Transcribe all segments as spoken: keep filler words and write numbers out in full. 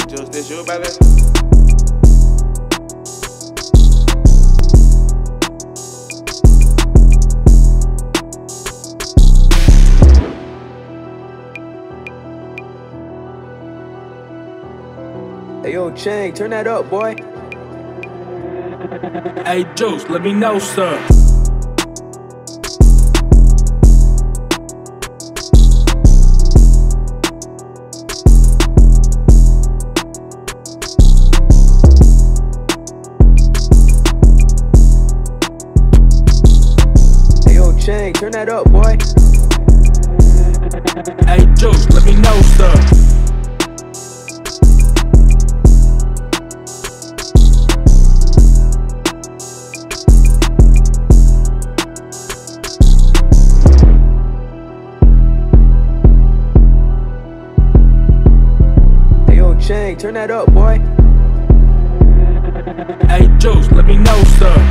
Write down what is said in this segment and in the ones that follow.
Juce, this you, baby? Hey yo, Chang, turn that up, boy. Hey Juce, let me know, sir. Hey yo, Chang, turn that up, boy. Hey Juce, let me know, sir. Chang, turn that up, boy. Hey Juce, let me know, sir.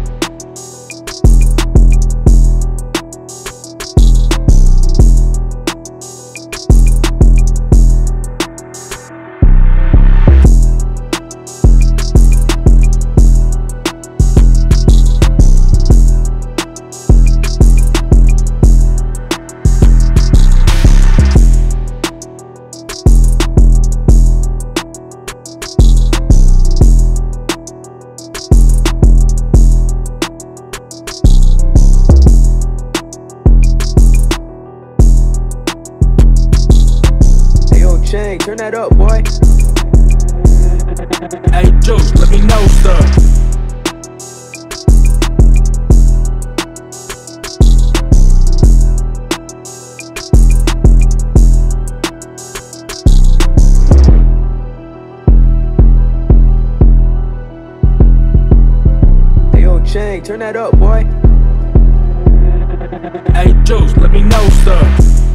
Chang, turn that up, boy. Hey Juce, let me know, sir. Hey yo, Chang, turn that up, boy. Hey Juce, let me know, sir.